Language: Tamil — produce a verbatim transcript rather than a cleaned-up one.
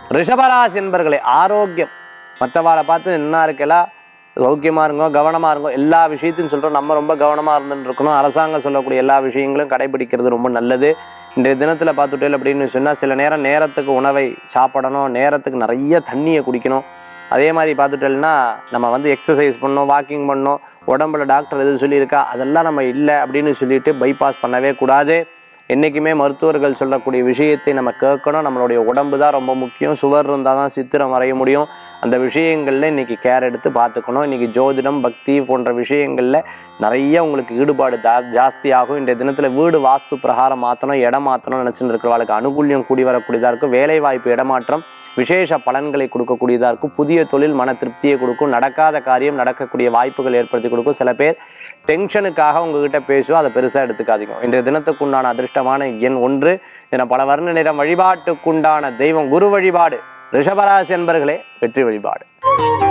ரிஷபராசி என்பர்களே ஆரோக்கியம். மற்றவாளை பார்த்து என்ன இருக்கலாம் சௌக்கியமாக இருங்கோ, கவனமாக இருங்கோ. எல்லா விஷயத்தையும் சொல்கிறோம், நம்ம ரொம்ப கவனமாக இருந்துட்டு இருக்கணும். அரசாங்கம் சொல்லக்கூடிய எல்லா விஷயங்களும் கடைபிடிக்கிறது ரொம்ப நல்லது. இன்றைய தினத்தில் பார்த்துட்டேன் அப்படின்னு சொன்னால் சில நேரம் நேரத்துக்கு உணவை சாப்பிடணும், நேரத்துக்கு நிறைய தண்ணியை குடிக்கணும். அதே மாதிரி பார்த்துட்டேன்னா நம்ம வந்து எக்ஸசைஸ் பண்ணணும், வாக்கிங் பண்ணணும். உடம்புல டாக்டர் எது சொல்லியிருக்கா அதெல்லாம் நம்ம இல்லை அப்படின்னு சொல்லிட்டு பைபாஸ் பண்ணவே கூடாது. என்றைக்குமே மருத்துவர்கள் சொல்லக்கூடிய விஷயத்தை நம்ம கேட்கணும். நம்மளுடைய உடம்பு தான் ரொம்ப முக்கியம். சுவர் இருந்தால் தான் சித்திரம் வரைய முடியும். அந்த விஷயங்களில் இன்றைக்கி கேர் எடுத்து பார்த்துக்கணும். இன்றைக்கி ஜோதிடம், பக்தி போன்ற விஷயங்களில் நிறைய உங்களுக்கு ஈடுபாடு ஜா ஜாஸ்தியாகும். இன்றைய தினத்தில் வீடு வாஸ்து பிரகாரம் மாற்றணும், இடம் மாற்றணும்னு நினச்சிட்டு இருக்கிறவங்களுக்கு அனுகூல்யம் கூடி வரக்கூடியதாக இருக்கும். வேலைவாய்ப்பு இடமாற்றம் விசேஷ பலன்களை கொடுக்கக்கூடியதாக இருக்கும். புதிய தொழில் மன திருப்தியை கொடுக்கும். நடக்காத காரியம் நடக்கக்கூடிய வாய்ப்புகள் ஏற்படுத்தி கொடுக்கும். சில பேர் டென்ஷனுக்காக உங்ககிட்ட பேசுவோம், அதை பெருசாக எடுத்துக்காதீங்க. இன்றைய தினத்துக்குண்டான அதிர்ஷ்டமான எண் ஒன்று. என பல வர்ண நிறம். வழிபாட்டுக்குண்டான தெய்வம் குரு வழிபாடு. ரிஷபராசி என்பர்களே வெற்றி வழிபாடு.